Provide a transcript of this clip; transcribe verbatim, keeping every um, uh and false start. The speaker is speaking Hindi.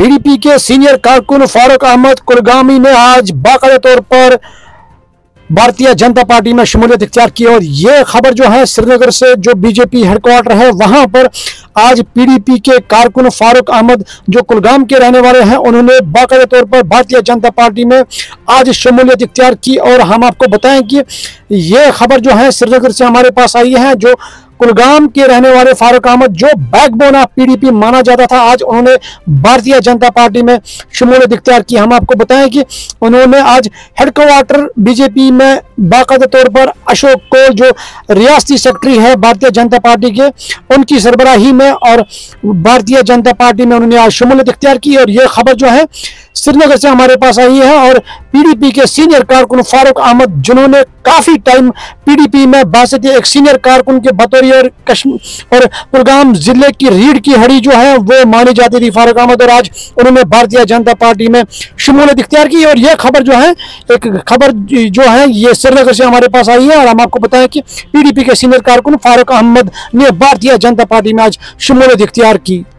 पीडीपी के सीनियर कारकुन फारूक अहमद कुलगामी ने आज बाकायदा तौर पर भारतीय जनता पार्टी में शमूलियत इख्तियार की। और ये खबर जो है श्रीनगर से, जो बीजेपी हेडक्वार्टर है वहां पर आज पीडीपी के कारकुन फारूक अहमद जो कुलगाम के रहने वाले हैं, उन्होंने बाकायदा तौर पर भारतीय जनता पार्टी में आज शमूलियत इख्तियार की। और हम आपको बताएं कि ये खबर जो है श्रीनगर से हमारे पास आई है। जो कुलगाम के रहने वाले फारूक अहमद जो बैकबोन ऑफ पीडीपी माना जाता था, आज उन्होंने भारतीय जनता पार्टी में शमूलियत इख्तियार की। हम आपको बताएं कि उन्होंने आज हेडक्वार्टर बीजेपी में बाकायदा तौर पर अशोक कोल जो रियासती सेक्रेटरी है भारतीय जनता पार्टी के, उनकी सरबराही में और भारतीय जनता पार्टी में उन्होंने आज शमूलियत इख्तियार की। और ये खबर जो है श्रीनगर से हमारे पास आई है। और पीडीपी के सीनियर कारकुन फारूक अहमद, जिन्होंने काफी टाइम पीडीपी में बासित एक सीनियर कारकुन के बतौर और कश्मीर और कुलगाम जिले की रीढ़ की हड्डी जो है वो मानी जाती थी फारूक अहमद, और आज उन्होंने भारतीय जनता पार्टी में शमूलियत इख्तियार की। और यह खबर जो है, एक खबर जो है ये श्रीनगर से हमारे पास आई है। और हम आपको बताएं कि पीडीपी के सीनियर कारकुन फारूक अहमद ने भारतीय जनता पार्टी में आज शमूलियत इख्तियार की।